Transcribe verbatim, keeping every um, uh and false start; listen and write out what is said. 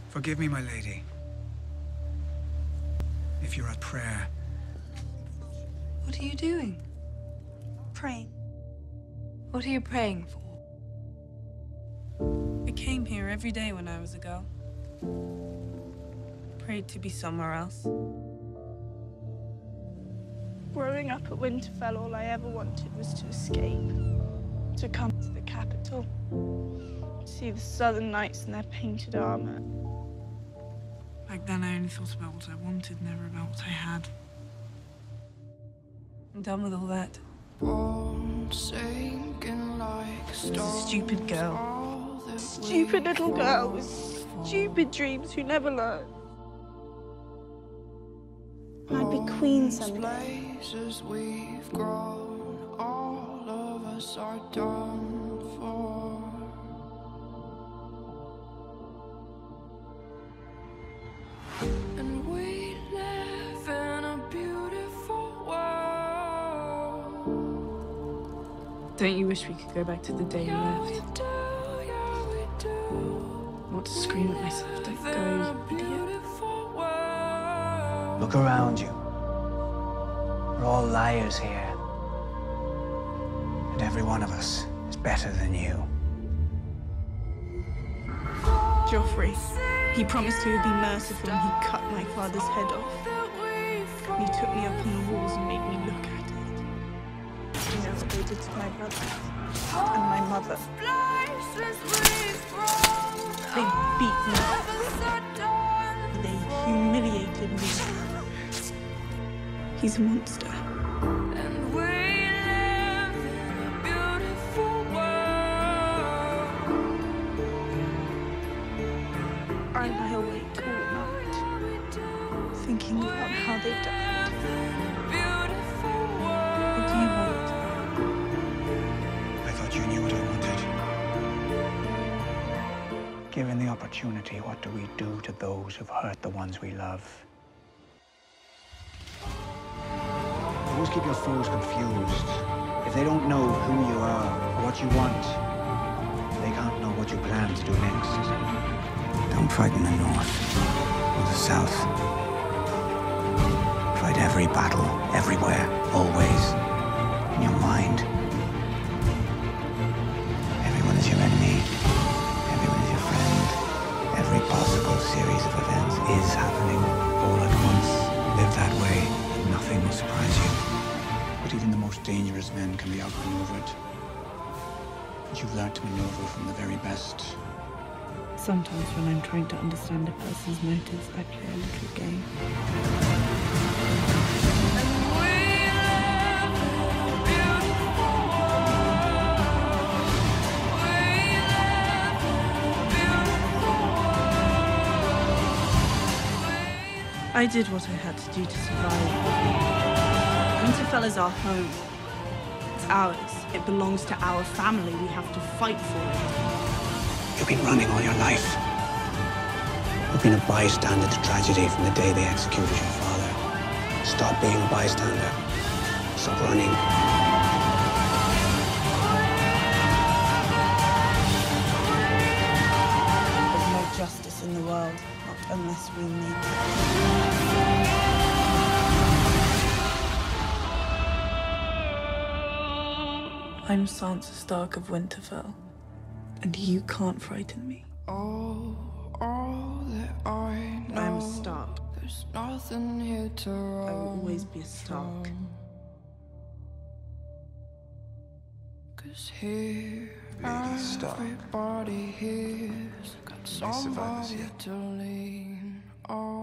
Forgive me, my lady. If you're at prayer. What are you doing? Praying. What are you praying for? I came here every day when I was a girl. Prayed to be somewhere else. Growing up at Winterfell, all I ever wanted was to escape. To come to the capital. See the Southern Knights in their painted armor. Back then I only thought about what I wanted, never about what I had. I'm done with all that. She's a stupid girl. Stupid little girl with stupid dreams who never learn. I'd be queen someday. We've grown, all of us are done for. And we live in a beautiful world. Don't you wish we could go back to the day we Yeah, left? we do, yeah, we do. I want to scream at myself, don't go, you idiot. Look around you. We're all liars here. And every one of us is better than you. Joffrey, he promised he would be merciful and he cut my father's head off. He took me up on the walls and made me look at it. You know what they did to my brother and my mother? They beat me. They humiliated me. He's a monster. And we live in a beautiful world. I lie awake all night, thinking about how they died. What do you want? I thought you knew what I wanted. Given the opportunity, what do we do to those who've hurt the ones we love? Always keep your foes confused. If they don't know who you are or what you want, they can't know what you plan to do next. Don't fight in the north or the south. Fight every battle, everywhere, always, in your mind. Everyone is your enemy. Everyone is your friend. Every possible series of events is happening all at once. Live that way, and nothing will surprise you. But even the most dangerous men can be outmaneuvered. And you've learned to maneuver from the very best. Sometimes when I'm trying to understand a person's motives, I play a little game. I did what I had to do to survive. Winterfell is our home. It's ours. It belongs to our family. We have to fight for it. You've been running all your life. You've been a bystander to tragedy from the day they executed your father. Stop being a bystander. Stop running. There's no justice in the world, not unless we make it. I'm Sansa Stark of Winterfell, and you can't frighten me. Oh, all that I know. I am a Stark. There's nothing here to run. I will always be a Stark. From. 'Cause here, Lady Stark. everybody here's got Any survivors somebody yet? to lean on.